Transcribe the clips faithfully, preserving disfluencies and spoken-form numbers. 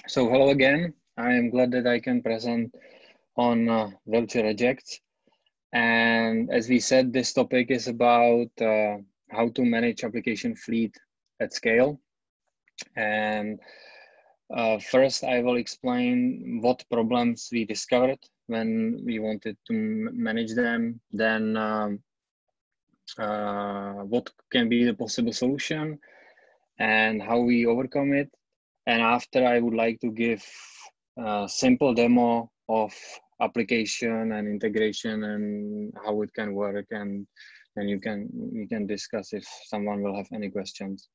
So hello again. I am glad that I can present on uh, Virtual Rejects. And as we said, this topic is about uh, how to manage application fleet at scale. And uh, first, I will explain what problems we discovered when we wanted to manage them. Then um, uh, what can be the possible solution and how we overcome it. And after, I would like to give a simple demo of application and integration and how it can work, and then you can we can discuss if someone will have any questions.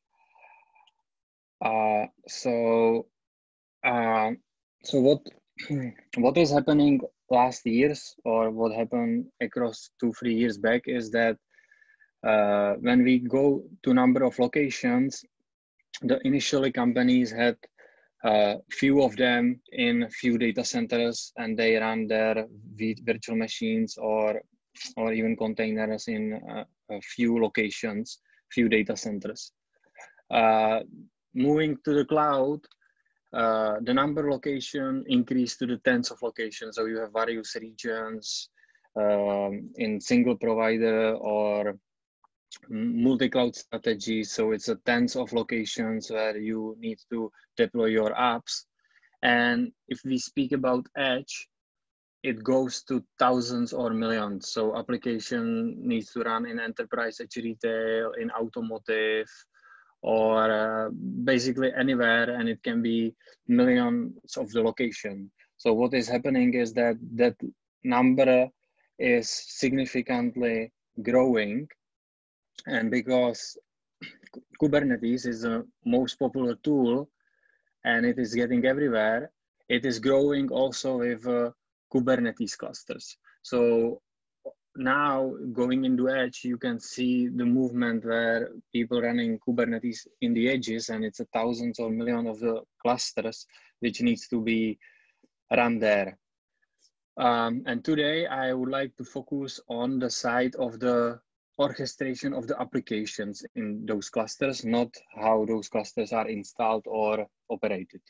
Uh, so uh, so what what is happening last years, or what happened across two three years back, is that uh, when we go to number of locations, the initially companies had uh, few of them in few data centers, and they run their virtual machines or or even containers in uh, a few locations, few data centers. Uh, moving to the cloud, uh, the number of location increased to the tens of locations. So you have various regions um, in single provider or multi-cloud strategy. So it's a tens of locations where you need to deploy your apps. And if we speak about edge, it goes to thousands or millions. So application needs to run in enterprise edge retail, in automotive, or uh, basically anywhere, and it can be millions of the location. So what is happening is that that number is significantly growing. And because Kubernetes is the most popular tool and it is getting everywhere, it is growing also with uh, Kubernetes clusters. So now going into edge, you can see the movement where people running Kubernetes in the edges, and it's a thousands or million of the clusters which needs to be run there. Um, and today I would like to focus on the side of the orchestration of the applications in those clusters, not how those clusters are installed or operated.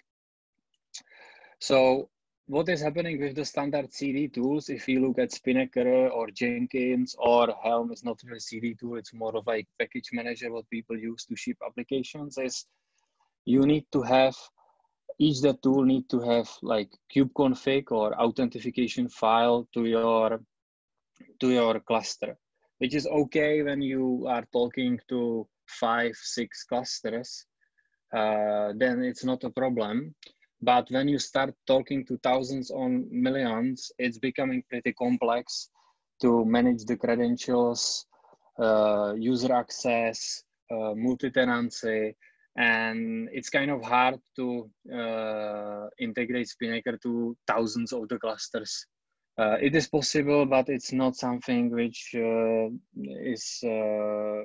So what is happening with the standard C D tools, if you look at Spinnaker or Jenkins, or Helm is not really a C D tool, it's more of like package manager, what people use to ship applications, is you need to have, each the tool need to have like kubeconfig or authentication file to your to your cluster, which is okay when you are talking to five, six clusters, uh, then it's not a problem. But when you start talking to thousands on millions, it's becoming pretty complex to manage the credentials, uh, user access, uh, multi-tenancy, and it's kind of hard to uh, integrate Spinnaker to thousands of the clusters. Uh, it is possible, but it's not something which uh, is uh,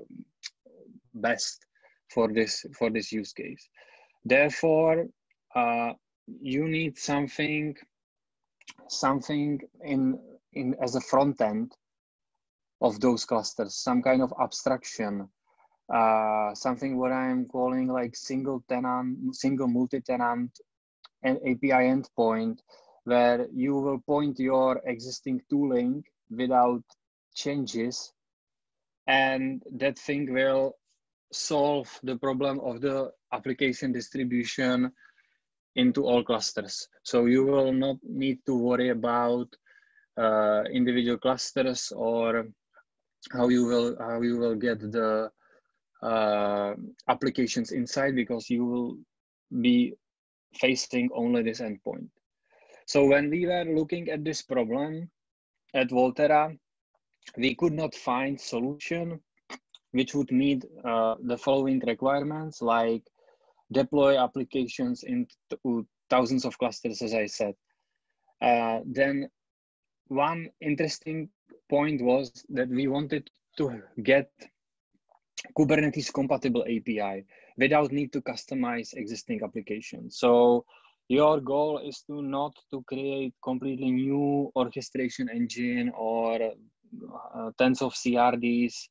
best for this for this use case. Therefore, uh, you need something something in in as a front end of those clusters, some kind of abstraction, uh, something what I'm calling like single tenant, single multi-tenant, and A P I endpoint, where you will point your existing tooling without changes, and that thing will solve the problem of the application distribution into all clusters. So you will not need to worry about uh, individual clusters or how you will how you will get the uh, applications inside, because you will be facing only this endpoint. So when we were looking at this problem at Volterra, we could not find solution which would meet uh, the following requirements, like deploy applications into thousands of clusters, as I said. Uh, then one interesting point was that we wanted to get Kubernetes compatible A P I without need to customize existing applications. So your goal is to not to create completely new orchestration engine or uh, tens of C R Ds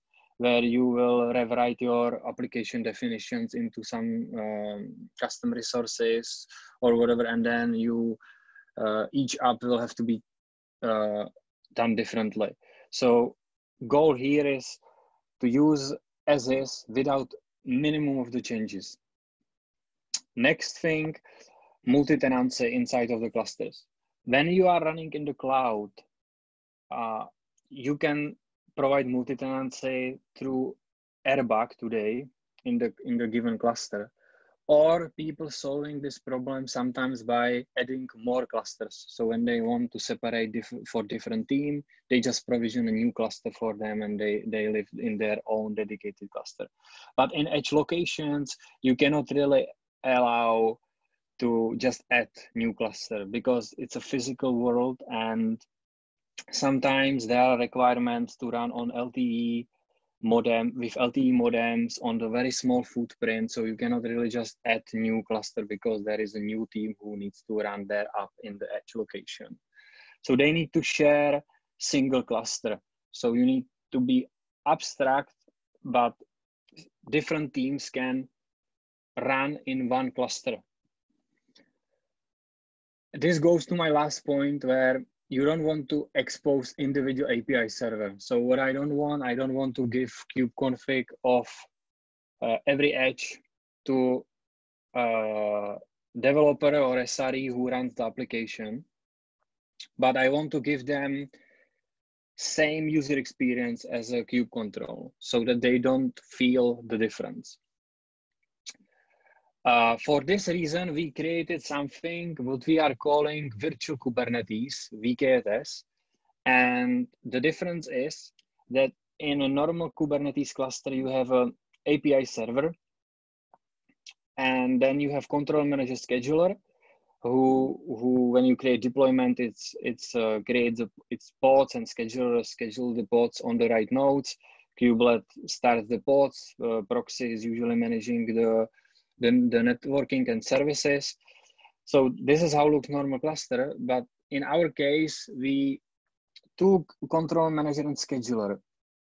where you will rewrite your application definitions into some um, custom resources or whatever, and then you uh, each app will have to be uh, done differently. So goal here is to use as is without minimum of the changes. Next thing, multi-tenancy inside of the clusters. When you are running in the cloud, uh, you can provide multi-tenancy through Airbag today in the in the given cluster, or people solving this problem sometimes by adding more clusters. So when they want to separate diff for different team, they just provision a new cluster for them and they, they live in their own dedicated cluster. But in edge locations, you cannot really allow to just add new cluster because it's a physical world, and sometimes there are requirements to run on L T E modem with L T E modems on the very small footprint. So you cannot really just add new cluster because there is a new team who needs to run their app in the edge location. So they need to share single cluster. So you need to be abstract, but different teams can run in one cluster. This goes to my last point where you don't want to expose individual A P I server. So what I don't want, I don't want to give kubeconfig of uh, every edge to a developer or S R E who runs the application, but I want to give them same user experience as a kube control so that they don't feel the difference. Uh, for this reason, we created something what we are calling virtual Kubernetes, V K S. And the difference is that in a normal Kubernetes cluster, you have an A P I server, and then you have control manager scheduler, who, who when you create deployment, it's it's uh, creates a, its pods, and scheduler schedule the pods on the right nodes. Kubelet starts the pods. Uh, proxy is usually managing the The, the networking and services. So this is how looks normal cluster, but in our case, we took control manager and scheduler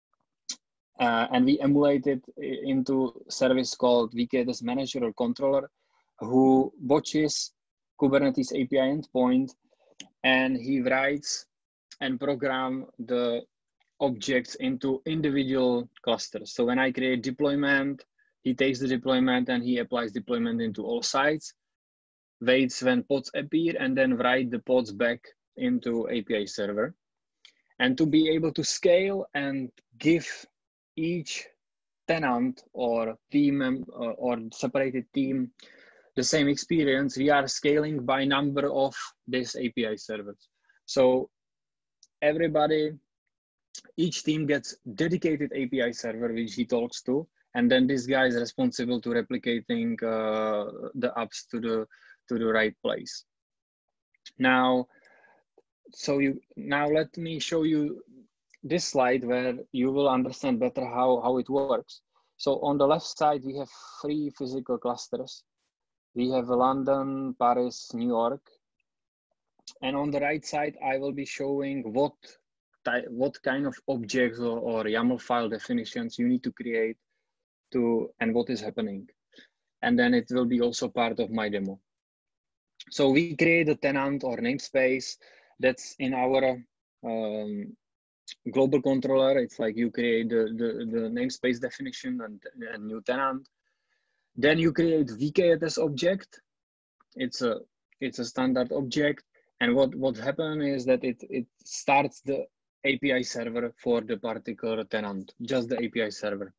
uh, and we emulated into service called V K S manager or controller, who watches Kubernetes A P I endpoint, and he writes and program the objects into individual clusters. So when I create deployment, he takes the deployment and he applies deployment into all sites, waits when pods appear, and then write the pods back into A P I server. And to be able to scale and give each tenant or team uh, or separated team the same experience, we are scaling by number of these A P I servers. So everybody, each team gets dedicated A P I server which he talks to, and then this guy is responsible to replicating uh, the apps to the to the right place. Now, so you now let me show you this slide where you will understand better how how it works. So on the left side we have three physical clusters. We have London, Paris, New York, and on the right side I will be showing what what kind of objects or, or YAML file definitions you need to create to and what is happening, and then it will be also part of my demo. So we create a tenant or namespace that's in our um, global controller. It's like you create the, the, the namespace definition and a new tenant. Then you create V K S object. It's a it's a standard object, and what what happens is that it it starts the A P I server for the particular tenant, just the A P I server.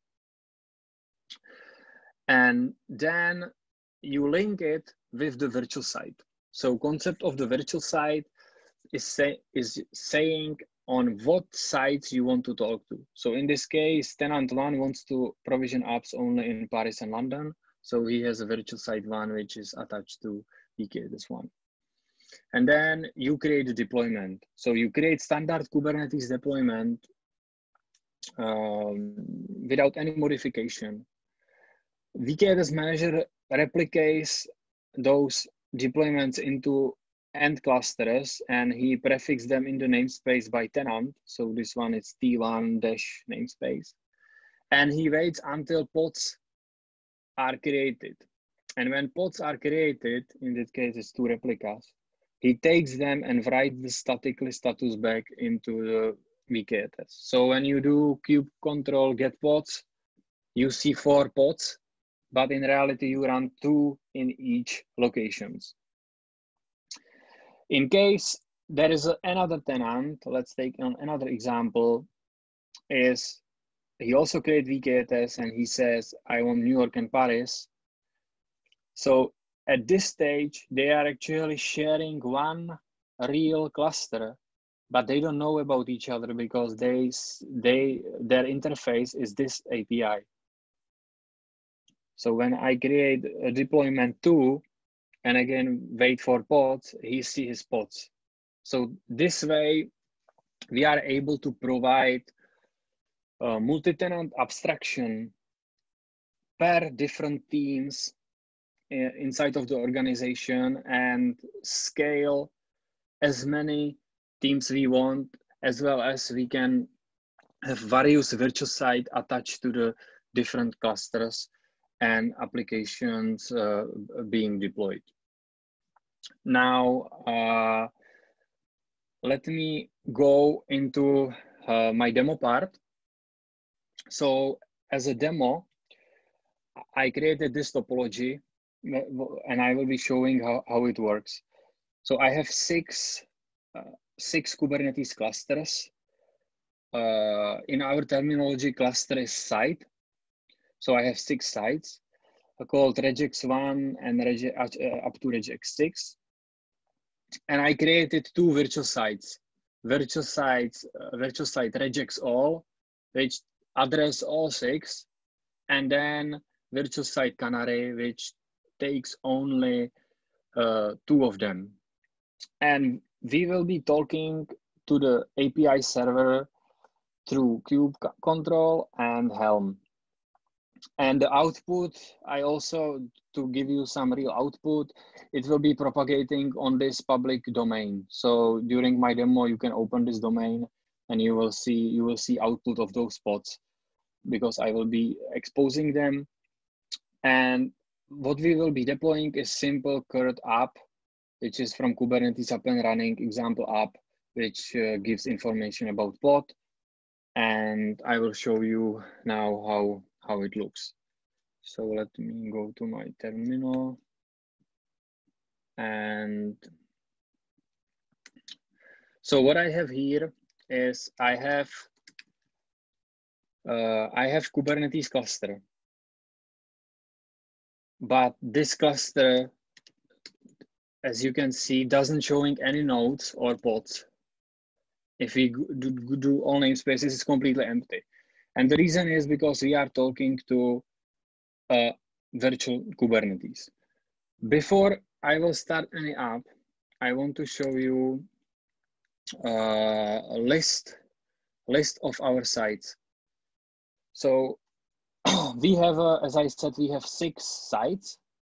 And then you link it with the virtual site. So concept of the virtual site is, say, is saying on what sites you want to talk to. So in this case, tenant one wants to provision apps only in Paris and London. So he has a virtual site one, which is attached to V K S one. And then you create the deployment. So you create standard Kubernetes deployment um, without any modification. V K S manager replicates those deployments into end clusters, and he prefixes them in the namespace by tenant. So this one is T one dash namespace. And he waits until pods are created. And when pods are created, in this case it's two replicas, he takes them and writes the statically status back into the V K test. So when you do kube control get pods, you see four pods, but in reality you run two in each locations. In case there is a, another tenant, let's take on another example, is he also creates V K test and he says, I want New York and Paris. So at this stage, they are actually sharing one real cluster, but they don't know about each other because they, they, their interface is this A P I. So when I create a deployment two, and again, wait for pods, he sees his pods. So this way, we are able to provide a multi-tenant abstraction per different teams inside of the organization and scale as many teams we want, as well as we can have various virtual sites attached to the different clusters and applications uh, being deployed. Now, uh, let me go into uh, my demo part. So as a demo, I created this topology and I will be showing how, how it works. So I have six, uh, six Kubernetes clusters. Uh, in our terminology, cluster is site. So I have six sites called regex one and rege, uh, up to regex six. And I created two virtual sites. Virtual sites, uh, virtual site regex all, which address all six, and then virtual site canary, which takes only uh, two of them. And we will be talking to the A P I server through kube control and Helm. And the output, I also, to give you some real output, it will be propagating on this public domain. So during my demo, you can open this domain and you will see, you will see output of those pods because I will be exposing them. And what we will be deploying is simple curl app, which is from Kubernetes up and running example app, which uh, gives information about pod. And I will show you now how, how it looks. So let me go to my terminal. And so what I have here is I have, uh, I have Kubernetes cluster. But this cluster, as you can see, doesn't showing any nodes or pods. If we do, do all namespaces, it's completely empty. And the reason is because we are talking to uh, virtual Kubernetes. Before I will start any app, I want to show you uh, a list, list of our sites. So we have, uh, as I said, we have six sites.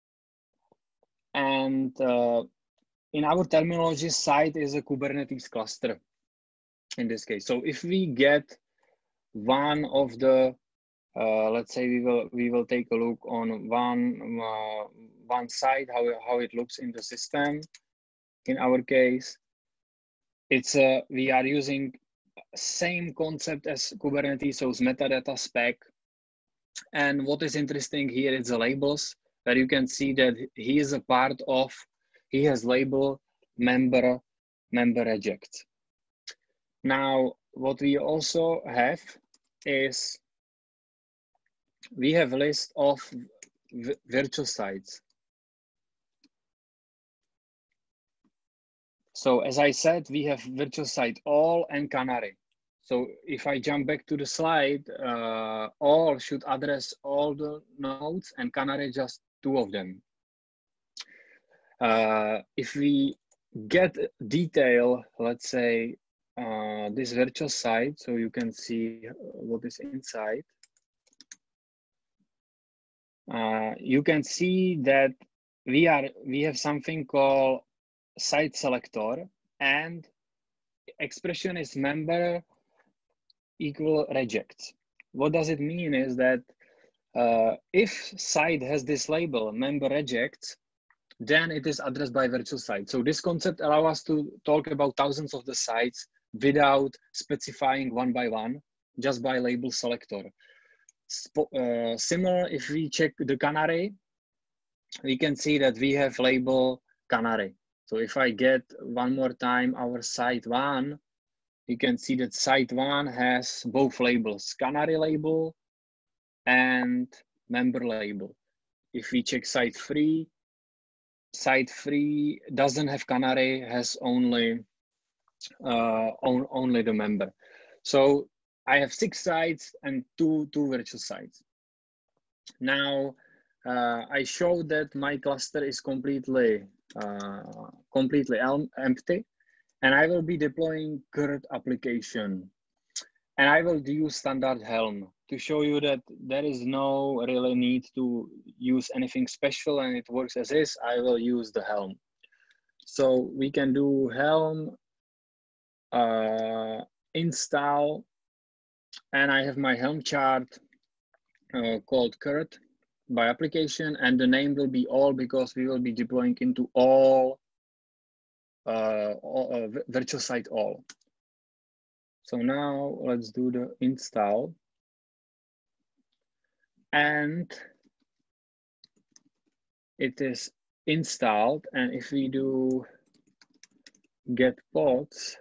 And uh, in our terminology, site is a Kubernetes cluster in this case. So if we get one of the, uh, let's say we will we will take a look on one uh, one site, how, how it looks in the system. In our case, it's uh, we are using same concept as Kubernetes, so it's metadata spec. And what is interesting here is the labels, where you can see that he is a part of, he has label member, member reject. Now, what we also have is, we have a list of virtual sites. So as I said, we have virtual site all and canary. So if I jump back to the slide, uh, all should address all the nodes and canary just two of them. Uh, if we get detail, let's say uh, this virtual site, so you can see what is inside. Uh, you can see that we are we have something called site selector, and expression is member equal reject. what does it mean is that uh, if site has this label, member rejects, then it is addressed by virtual site. So this concept allows us to talk about thousands of the sites without specifying one by one, just by label selector. Sp uh, similar, if we check the Canary, we can see that we have label Canary. So if I get one more time our site one, you can see that site one has both labels, Canary label and member label. If we check site three, site three doesn't have Canary, has only uh, on, only the member. So I have six sites and two two virtual sites. Now uh, I showed that my cluster is completely uh, completely empty, and I will be deploying current application, and I will use standard Helm to show you that there is no really need to use anything special and it works as is. I will use the Helm. So we can do Helm uh, install, and I have my Helm chart uh, called current by application, and the name will be all because we will be deploying into all, uh, all uh, virtual site all. So now let's do the install. And it is installed. And if we do get pods,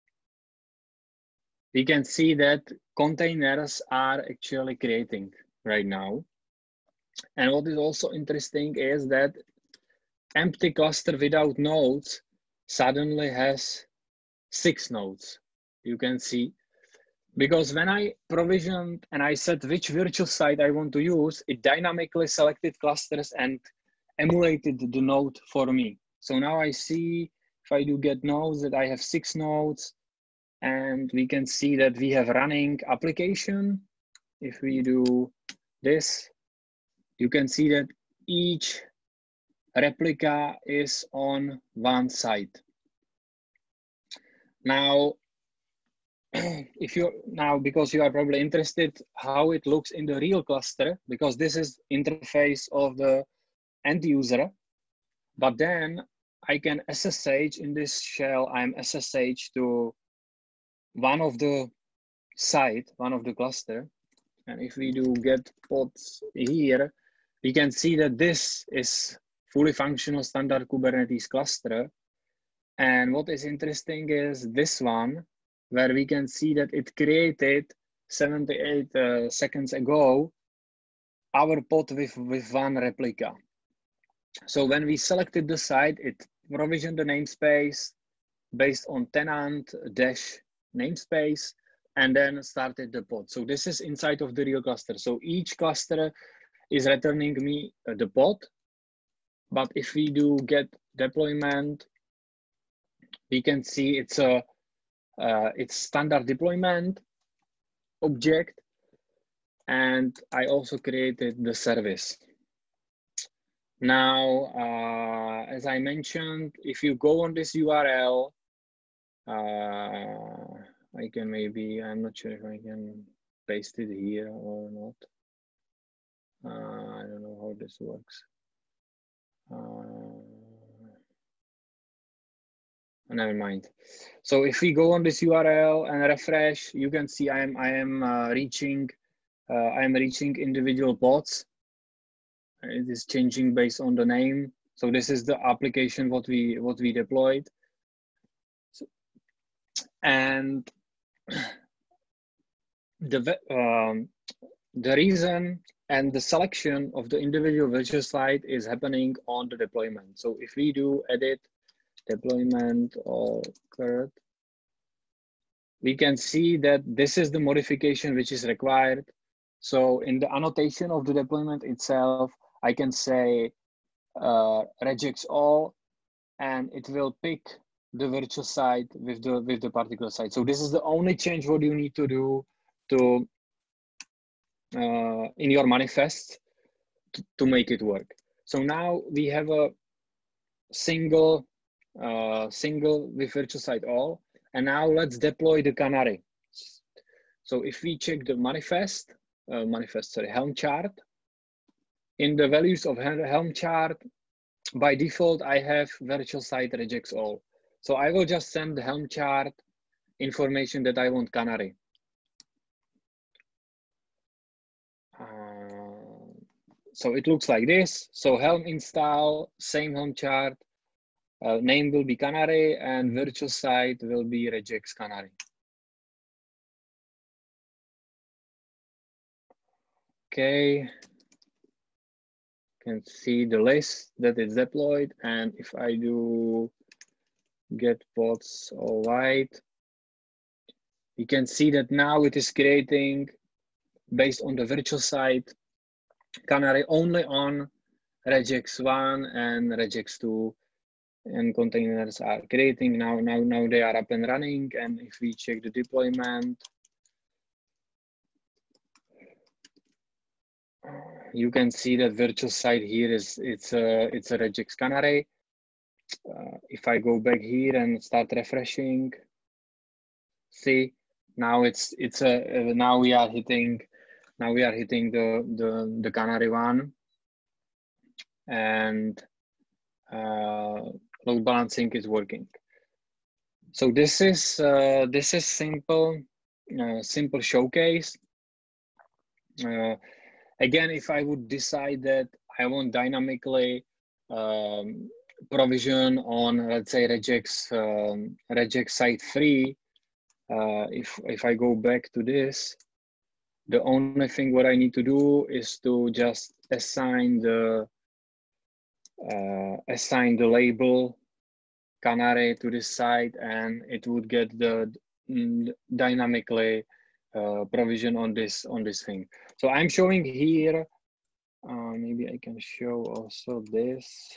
we can see that containers are actually creating right now. And what is also interesting is that empty cluster without nodes suddenly has six nodes. You can see, because when I provisioned and I said which virtual site I want to use, it dynamically selected clusters and emulated the node for me. So now I see, if I do get nodes, that I have six nodes, and we can see that we have running application. If we do this, you can see that each replica is on one site. Now, if you now, because you are probably interested how it looks in the real cluster, because this is interface of the end user, but then I can S S H in this shell. I'm S S H to one of the site, one of the cluster. And if we do get pods here, we can see that this is fully functional standard Kubernetes cluster. And what is interesting is this one, where we can see that it created seventy-eight uh, seconds ago our pod with, with one replica. So when we selected the site, it provisioned the namespace based on tenant dash namespace, and then started the pod. So this is inside of the real cluster. So each cluster is returning me uh, the pod. But if we do get deployment, we can see it's a uh, it's standard deployment object, and I also created the service. Now, uh, as I mentioned, if you go on this U R L, uh, I can maybe, I'm not sure if I can paste it here or not. Uh, I don't know how this works. Uh, never mind. So if we go on this U R L and refresh, you can see I am I am uh, reaching uh, I am reaching individual pods. It is changing based on the name. So this is the application what we what we deployed. So, and the um, the reason and the selection of the individual virtual site is happening on the deployment. So if we do edit deployment or current, we can see that this is the modification which is required. So in the annotation of the deployment itself, I can say uh, rejects all, and it will pick the virtual site with the with the particular site. So this is the only change what you need to do to uh, in your manifest to, to make it work. So now we have a single uh, single with virtual site all, and now let's deploy the Canary. So if we check the manifest, uh, manifest, sorry, Helm chart. In the values of Helm chart, by default, I have virtual site regex all. So I will just send the Helm chart information that I want Canary. Uh, so it looks like this. So Helm install, same Helm chart, uh, name will be Canary, and virtual site will be regex Canary. Okay, can see the list that is deployed, and if I do get pods all right, you can see that now it is creating based on the virtual site Canary only on regex one and regex two, and containers are creating now. Now, now they are up and running, and if we check the deployment, you can see that virtual site here is it's a it's a regex Canary. Uh, if I go back here and start refreshing, see now it's it's a uh, now we are hitting now we are hitting the the the Canary one, and uh, load balancing is working. So this is uh, this is simple uh, simple showcase. Uh, again, if I would decide that I want dynamically um, provision on, let's say, regex um, regex site three, uh, if if I go back to this, the only thing what I need to do is to just assign the uh, assign the label Canary to this site, and it would get the mm, dynamically uh, provision on this on this thing. So I'm showing here. Uh, maybe I can show also this.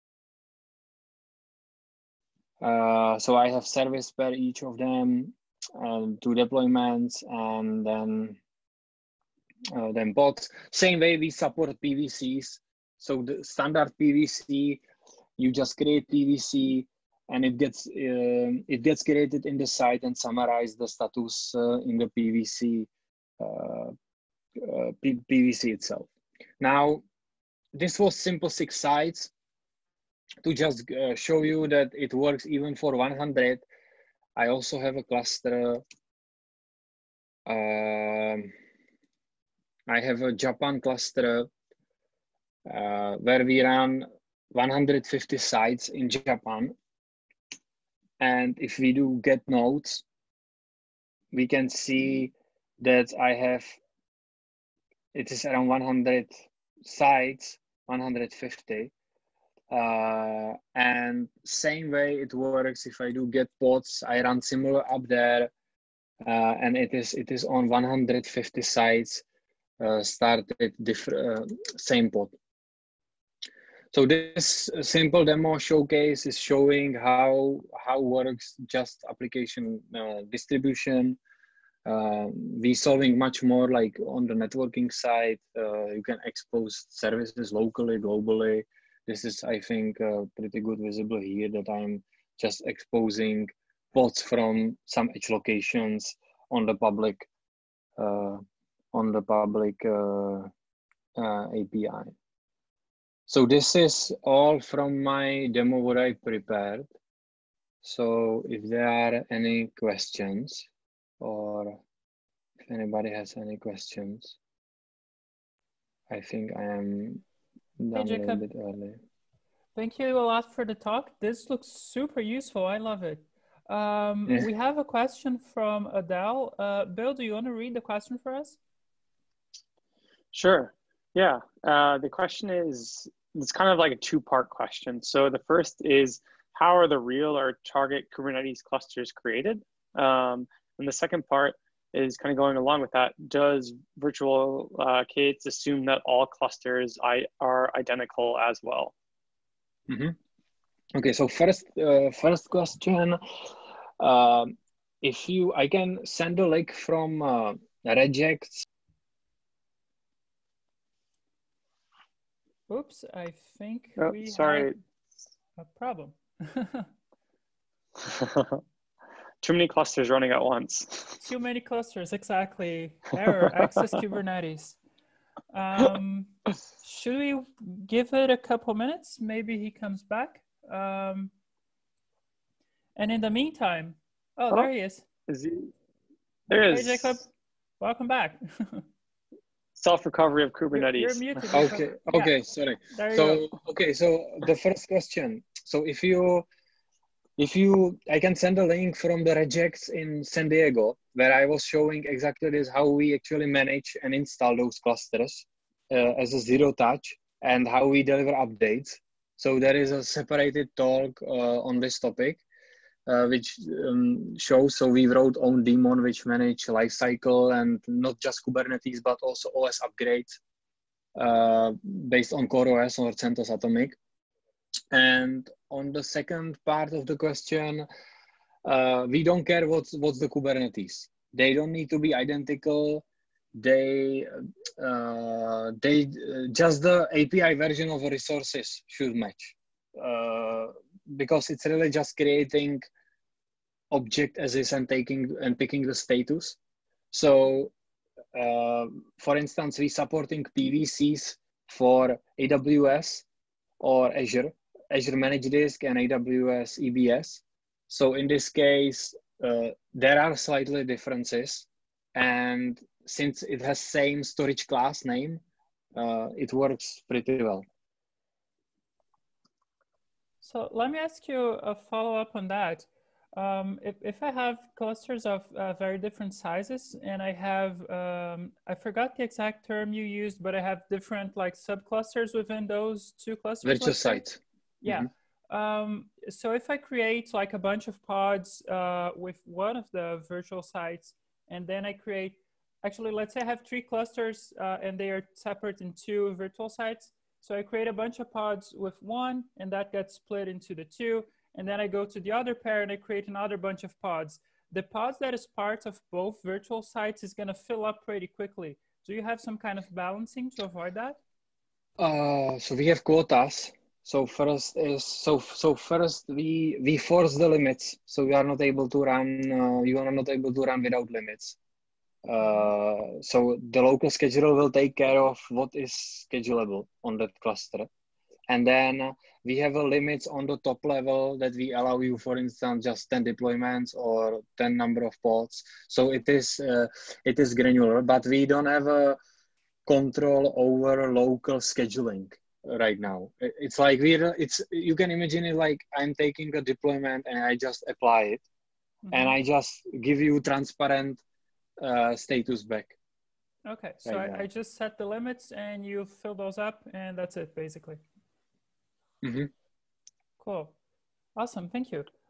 Uh, so I have service per each of them, um, two deployments, and then uh, then pods. Same way we support P V Cs. So the standard P V C, you just create P V C, and it gets uh, it gets created in the site and summarize the status uh, in the P V C uh, uh, P PVC itself. Now, this was simple six sites to just uh, show you that it works even for one hundred. I also have a cluster. Um, I have a Japan cluster uh, where we run one hundred fifty sites in Japan. And if we do get nodes, we can see that I have, it is around one hundred sites, one hundred fifty. Uh, and same way it works if I do get pods, I run similar up there, uh, and it is it is on one hundred fifty sites, uh, started different uh, same pod. So this simple demo showcase is showing how how works just application uh, distribution. Uh, we solving much more like on the networking side. Uh, you can expose services locally, globally. This is, I think, uh, pretty good visible here that I'm just exposing pods from some edge locations on the public uh, on the public uh, uh, A P I. So this is all from my demo what I prepared. So if there are any questions, or if anybody has any questions, I think I am done hey, a little bit early. Thank you a lot for the talk. This looks super useful. I love it. Um, Yeah. We have a question from Adele. Uh, Bill, do you want to read the question for us? Sure. Yeah. Uh, the question is, it's kind of like a two-part question. So the first is, how are the real or target Kubernetes clusters created? Um, and the second part is kind of going along with that. Does virtual uh, K eight s assume that all clusters I, are identical as well? Mm-hmm. Okay, so first, uh, first question. Uh, if you, I can send a link from uh, regex. Oops, I think oh, we sorry. had a problem. too many clusters running at once. Too many clusters, exactly. Error, access Kubernetes. Um, should we give it a couple minutes? Maybe he comes back. Um, and in the meantime, oh, oh, there he is. Is he? There he hey, is. Jacob, welcome back. Self-recovery of Kubernetes. You're, you're muted. Okay, okay, yeah. sorry. There you so, go. okay, so the first question. So if you, if you, I can send a link from the regex in San Diego, where I was showing exactly this, how we actually manage and install those clusters uh, as a zero touch and how we deliver updates. So there is a separated talk uh, on this topic. Uh, which um, shows, so we wrote own daemon which manage lifecycle and not just Kubernetes, but also O S upgrades uh, based on CoreOS or CentOS Atomic. And on the second part of the question, uh, we don't care what's, what's the Kubernetes. They don't need to be identical. They, uh, they just the A P I version of the resources should match. Uh, because it's really just creating object as is and taking and picking the status. So uh, for instance, we supporting P V Cs for A W S or Azure, Azure Managed Disk and A W S E B S. So in this case, uh, there are slightly differences. And since it has same storage class name, uh, it works pretty well. So let me ask you a follow-up on that. Um, if, if I have clusters of uh, very different sizes and I have, um, I forgot the exact term you used, but I have different like subclusters within those two clusters. Virtual sites. Yeah. Mm-hmm. um, so if I create like a bunch of pods uh, with one of the virtual sites, and then I create, actually, let's say I have three clusters uh, and they are separate in two virtual sites. So I create a bunch of pods with one, and that gets split into the two. And then I go to the other pair and I create another bunch of pods. The pods that is part of both virtual sites is going to fill up pretty quickly. Do you have some kind of balancing to avoid that? Uh, so we have quotas. So first is, so, so first we, we force the limits. So we are not able to run, uh, you are not able to run without limits. Uh, so the local scheduler will take care of what is schedulable on that cluster. And then we have a limits on the top level that we allow you, for instance, just ten deployments or ten number of pods. So it is, uh, it is granular, but we don't have a control over local scheduling right now. It's like we're, it's, you can imagine it like I'm taking a deployment and I just apply it. Mm-hmm. And I just give you transparent Uh, status back. Okay, so right I, I just set the limits and you fill those up and that's it basically. Mm-hmm. Cool. Awesome, thank you.